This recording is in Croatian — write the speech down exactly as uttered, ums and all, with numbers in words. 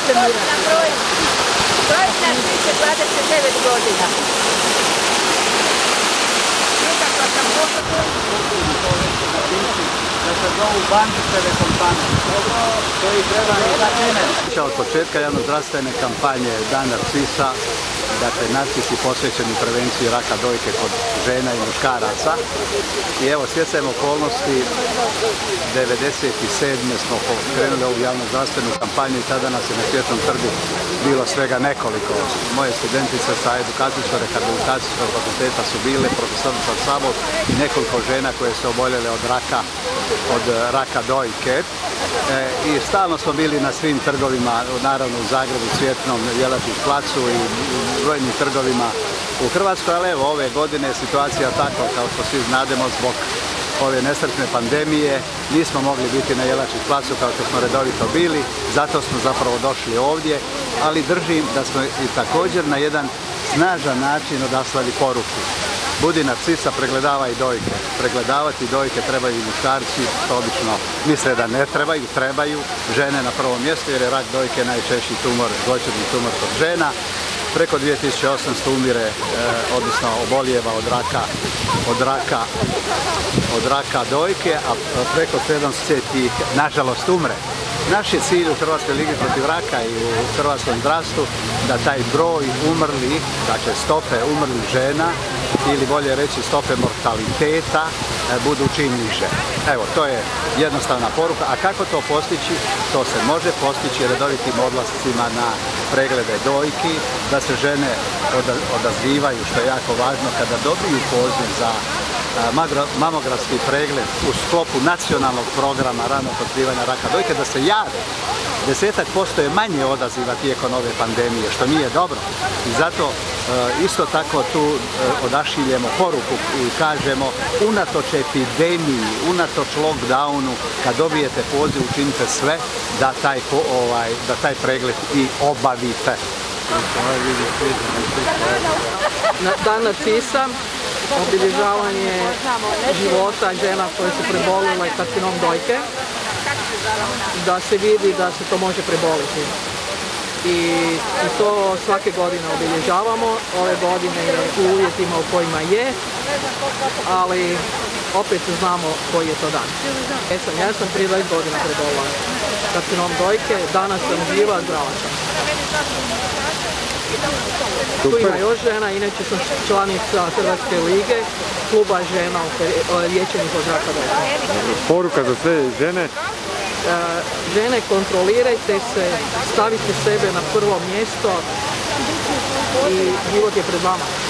broj. Broj na tristo dvadeset devet godina. Nikakva sam pokutu. Da se zovu Bandićeve kompanije. Koji treba da čine. Od početka javno-zdravstvene kampanje Dan Narcisa, dakle narcisi posvećeni prevenciji raka dojke kod žena i muškaraca. I evo, stjecajem okolnosti, devedeset sedme smo pokrenuli ovu javno-zdravstvenu kampanju i tada nas je na Cvjetnom trgu bilo svega nekoliko. Moje studentice sa edukacijsko-rehabilitacijskog fakulteta su bile, profesorica Sabol i nekoliko žena koje su oboljele od raka, od raka dojke. E, I stalno smo bili na svim trgovima, naravno u Zagrebu, Cvjetnom, Jelačić placu i brojnim trgovima u Hrvatskoj, ali evo ove godine je situacija takva, kao što svi znademo, zbog ove nesretne pandemije nismo mogli biti na Jelačić placu kao što smo redovito bili, zato smo zapravo došli ovdje, ali držim da smo i također na jedan snažan način odaslali poruku. Budi narcisa, pregledavaj dojke. Pregledavati dojke trebaju i muškarci, što obično misle da ne trebaju, trebaju. Žene na prvom mjestu jer je rak dojke najčešći tumor, zloćudni tumor kod žena. Preko dvije tisuće osamsto umire, eh, odnosno obolijeva od raka, od raka, od raka dojke, a preko sedamsto ih nažalost umre. Naš je cilj u Hrvatskoj ligi protiv raka i u hrvatskom zdravstvu da taj broj umrlih, dakle stope umrlih žena ili bolje reći stope mortaliteta budu čim niže. Evo, to je jednostavna poruka. A kako to postići? To se može postići redovitim odlascima na preglede dojki, da se žene odazivaju, što je jako važno, kada dobiju poziv za mamografski pregled u sklopu nacionalnog programa ranog otkrivanja raka dojke, da se jave. Desetak posto je manje odaziva tijekom ove pandemije, što nije dobro. I zato isto tako tu odašiljemo poruku i kažemo, unatoč epidemiji, unatoč lockdownu, kad dobijete poziv, učinite sve da taj, ovaj, da taj pregled i obavite. Dan Narcisa, obilježavanje života žena koje su prebolile karcinom dojke, da se vidi da se to može preboliti. I, i to svake godine obilježavamo, ove godine je u uvjetima u kojima je, ali opet znamo koji je to dan. Ja sam, ja sam prije dvadeset godina prebolila karcinom dojke, danas sam živa, zdrava sam. Tu ima još žena, inače sam članica Hrvatske lige, kluba žena liječenih od raka dojke. Poruka za sve žene? Žene, kontrolirajte se, stavite sebe na prvo mjesto i život je pred vama.